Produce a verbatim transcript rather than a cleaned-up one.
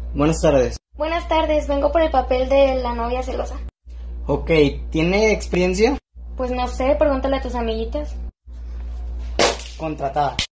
Buenas tardes. Buenas tardes, vengo por el papel de la novia celosa. Ok, ¿tiene experiencia? Pues no sé, pregúntale a tus amiguitas. Contratada.